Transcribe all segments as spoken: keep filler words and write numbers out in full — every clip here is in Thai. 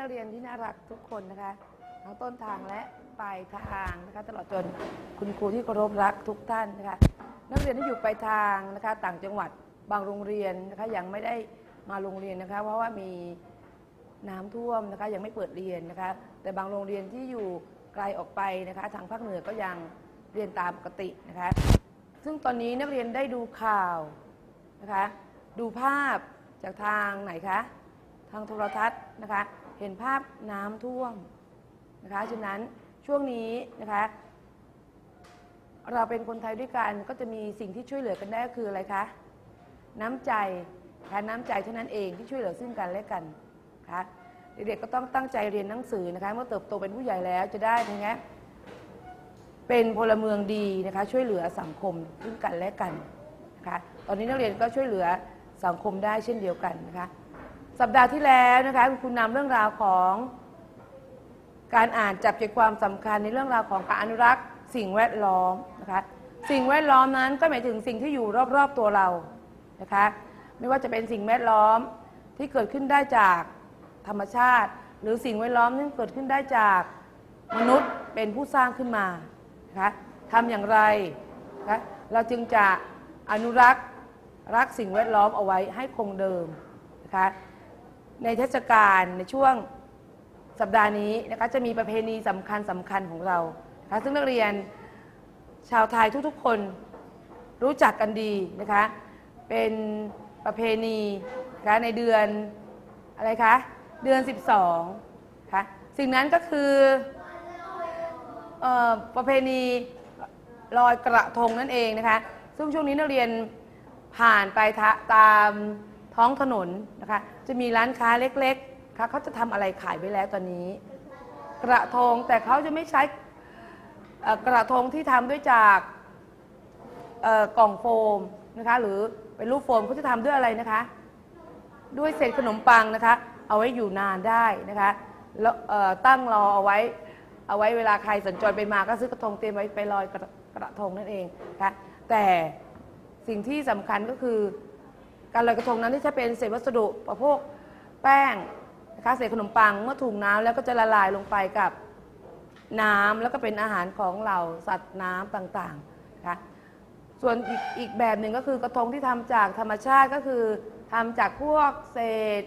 นักเรียนที่น่ารักทุกคนนะคะทั้งต้นทางและปลายทางนะคะตลอดจนคุณครูที่เคารพรักทุกท่านนะคะนักเรียนที่อยู่ปลายทางนะคะต่างจังหวัดบางโรงเรียนนะคะยังไม่ได้มาโรงเรียนนะคะเพราะว่ามีน้ำท่วมนะคะยังไม่เปิดเรียนนะคะแต่บางโรงเรียนที่อยู่ไกลออกไปนะคะทางภาคเหนือก็ยังเรียนตามปกตินะคะซึ่งตอนนี้นักเรียนได้ดูข่าวนะคะดูภาพจากทางไหนคะทางโทรทัศน์นะคะเห็นภาพน้ำท่วมนะคะฉะนั้นช่วงนี้นะคะเราเป็นคนไทยด้วยกันก็จะมีสิ่งที่ช่วยเหลือกันได้ก็คืออะไรคะน้ำใจค่ะน้ำใจเท่านั้นเองที่ช่วยเหลือซึ่งกันและกันค่ะเด็กๆก็ต้องตั้งใจเรียนหนังสือนะคะเมื่อเติบโตเป็นผู้ใหญ่แล้วจะได้เป็นไงเป็นพลเมืองดีนะคะช่วยเหลือสังคมซึ่งกันและกันนะคะตอนนี้นักเรียนก็ช่วยเหลือสังคมได้เช่นเดียวกันนะคะสัปดาห์ที่แล้วนะคะคุณนำเรื่องราวของการอ่านจับใจความสำคัญในเรื่องราวของการอนุรักษ์สิ่งแวดล้อมนะคะสิ่งแวดล้อมนั้นก็หมายถึงสิ่งที่อยู่รอบๆตัวเรานะคะไม่ว่าจะเป็นสิ่งแวดล้อมที่เกิดขึ้นได้จากธรรมชาติหรือสิ่งแวดล้อมที่เกิดขึ้นได้จากมนุษย์เป็นผู้สร้างขึ้นมานะคะทำอย่างไรนะคะเราจึงจะอนุรักษ์รักสิ่งแวดล้อมเอาไว้ให้คงเดิมนะคะในเทศกาลในช่วงสัปดาห์นี้นะคะจะมีประเพณีสำคัญสำคัญของเรานะคะซึ่งนักเรียนชาวไทยทุกๆคนรู้จักกันดีนะคะเป็นประเพณีนะคะในเดือนอะไรคะเดือนสิบสองค่ะสิ่งนั้นก็คือเอ่อประเพณีลอยกระทงนั่นเองนะคะซึ่งช่วงนี้นักเรียนผ่านไปตามท้องถนนนะคะจะมีร้านค้าเล็กๆค่ะเขาจะทำอะไรขายไว้แล้วตอนนี้กระทงแต่เขาจะไม่ใช้กระทงที่ทำด้วยจากกล่องโฟมนะคะหรือเป็นรูปโฟมเขาจะทำด้วยอะไรนะคะด้วยเศษขนมปังนะคะเอาไว้อยู่นานได้นะคะแล้วตั้งรอเอาไว้เอาไว้เวลาใครสัญจรไปมาก็ซื้อกระทงเตรียมไว้ไปลอยกระทงนั่นเองนะคะแต่สิ่งที่สำคัญก็คือการลอยกระทงนั้นที่จะเป็นเศษวัสดุประเภทแป้งนะคะเศษขนมปังเมื่อถูกน้ำแล้วก็จะละลายลงไปกับน้ำแล้วก็เป็นอาหารของเหล่าสัตว์น้ำต่างๆนะคะส่วนอีกอีกแบบหนึ่งก็คือกระทงที่ทำจากธรรมชาติก็คือทำจากพวกเศษ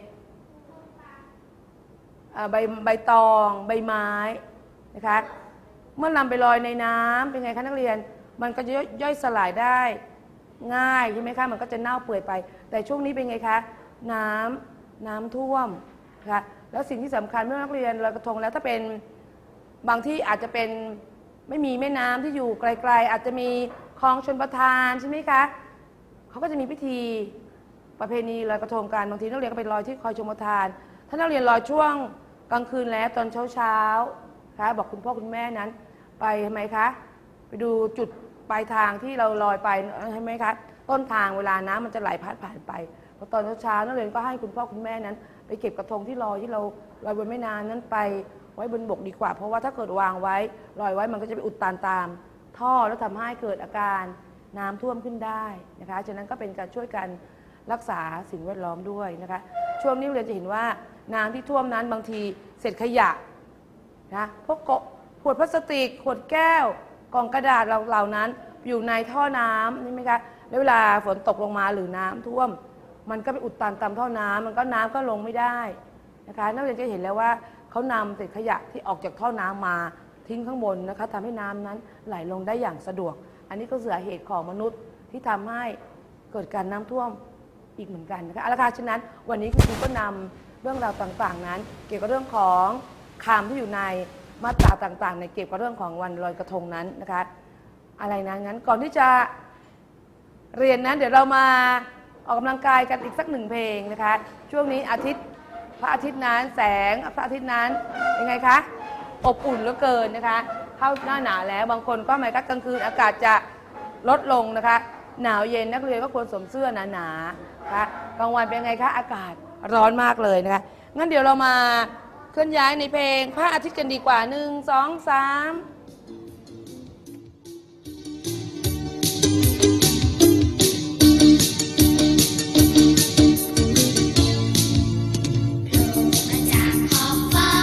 ใบใบตองใบไม้นะคะเมื่อนำไปลอยในน้ำเป็นไงคะนักเรียนมันก็จะย่อยสลายได้ง่ายใช่ไหมคะมันก็จะเน่าเปื่อยไปแต่ช่วงนี้เป็นไงคะน้ำน้ำท่วมนะคะแล้วสิ่งที่สำคัญเมื่อนักเรียนลอยกระทงแล้วถ้าเป็นบางที่อาจจะเป็นไม่มีแม่น้ำที่อยู่ไกลๆอาจจะมีคลองชลประทานใช่ไหมคะเขาก็จะมีพิธีประเพณีลอยกระทงกันบางทีนักเรียนก็ไปลอยที่คลองชลประทานถ้านักเรียนลอยช่วงกลางคืนแล้วตอนเช้าๆคะบอกคุณพ่อคุณแม่นั้นไปทำไมคะไปดูจุดปลายทางที่เราลอยไปใช่ไหมคะต้นทางเวลาน้ำมันจะไหลผ่านผ่านไปพอตอนเช้าๆนักเรียนก็ให้คุณพ่อคุณแม่นั้นไปเก็บกระทงที่ลอยที่เราลอยบนแม่น้ำนั้นไปไว้บนบกดีกว่าเพราะว่าถ้าเกิดวางไว้ลอยไว้มันก็จะไปอุดตันตามท่อแล้วทำให้เกิดอาการน้ำท่วมขึ้นได้นะคะฉะนั้นก็เป็นการช่วยกันรักษาสิ่งแวดล้อมด้วยนะคะช่วงนี้เรียนจะเห็นว่าน้ำที่ท่วมนั้นบางทีเศษขยะนะพวกขวดพลาสติกขวดแก้วกล่องกระดาษเหล่านั้นอยู่ในท่อน้ำนี่ไหมคะแล้วเวลาฝนตกลงมาหรือน้ำท่วมมันก็ไปอุดตันตามท่อน้ำมันก็น้ำก็ลงไม่ได้นะคะนักเรียนจะเห็นแล้วว่าเขานำเศษขยะที่ออกจากท่อน้ำมาทิ้งข้างบนนะคะทำให้น้ำนั้นไหลลงได้อย่างสะดวกอันนี้ก็สาเหตุของมนุษย์ที่ทำให้เกิดการน้ำท่วมอีกเหมือนกันนะคะเอาละค่ะฉะนั้นวันนี้คุณครูก็นำเรื่องราวต่างๆนั้นเกี่ยวกับเรื่องของคำที่อยู่ในมาตราต่างๆในเกี่ยวกับเรื่องของวันลอยกระทงนั้นนะคะอะไรนั้นงั้นก่อนที่จะเรียนนั้นเดี๋ยวเรามาออกกำลังกายกันอีกสักหนึ่งเพลงนะคะช่วงนี้อาทิตย์พระอาทิตย์นั้นแสงพระอาทิตย์นั้นยังไงคะอบอุ่นเหลือเกินนะคะเข้าหน้าหนาวแล้วบางคนก็หมายถึงกลางคืนอากาศจะลดลงนะคะหนาวเย็นนักเรียนก็ควรสวมเสื้อหนาๆนะคะกลางวันเป็นไงคะอากาศร้อนมากเลยนะคะงั้นเดี๋ยวเรามาเคลื่อนย้ายในเพลงพระอาทิตย์กันดีกว่าหนึ่งสองสามจากขอบฟ้า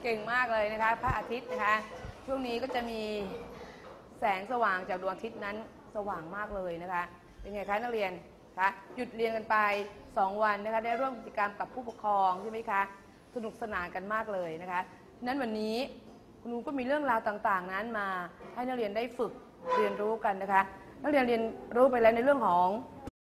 เก่งมากเลยนะคะพระอาทิตย์นะคะช่วงนี้ก็จะมีแสงสว่างจากดวงอาทิตย์นั้นสว่างมากเลยนะคะเป็นไงคะนักเรียนคะหยุดเรียนกันไปสองวันนะคะได้ร่วมกิจกรรมกับผู้ปกครองใช่ไหมคะสนุกสนานกันมากเลยนะคะนั้นวันนี้คุณครูก็มีเรื่องราวต่างๆนั้นมาให้นักเรียนได้ฝึกเรียนรู้กันนะคะนักเรียนเรียนรู้ไปแล้วในเรื่องของ